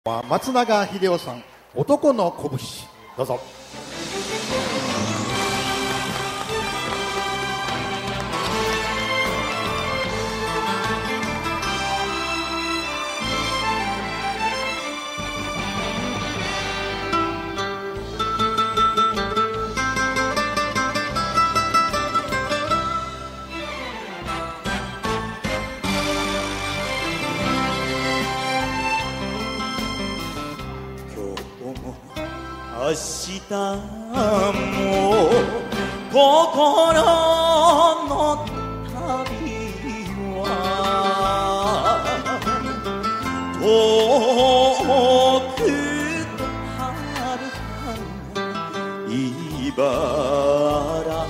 は松永秀夫さん、男の拳。どうぞ。 明日も心の旅は遠くと遥かな茨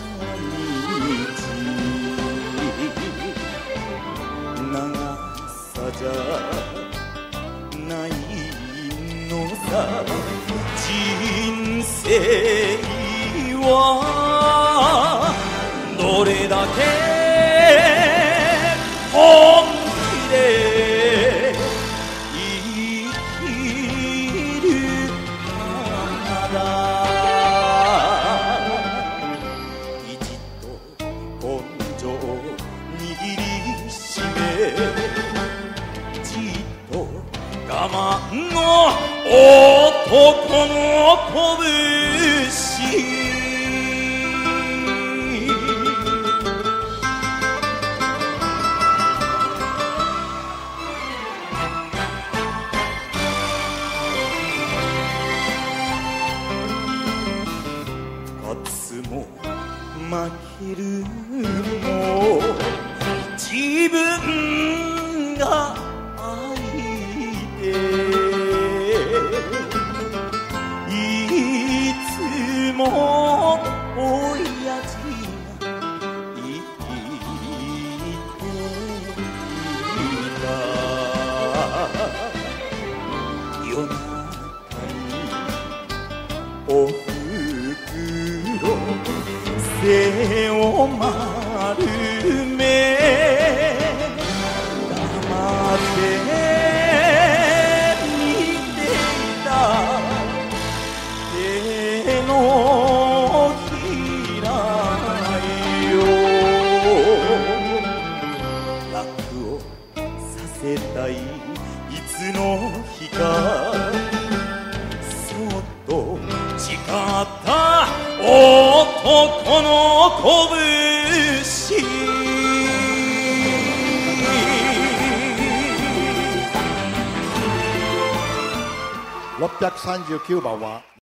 道長さじゃないのさ人生はどれだけ本気で生きるかだ。意地と根性握りしめじっと我慢の男の拳。勝つも負けるも自分が相手。いつも親父が言っていた。夜中におふくろ背を丸め黙ってのひらよ楽をさせたいいつの日かそっと誓った男の拳。 639番は